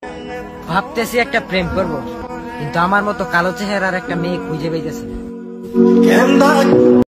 ভাবতেছি একটা প্রেম করব, কিন্তু আমার মতো কালো চেহারার একটা মেয়ে খুঁজে পেয়েছে।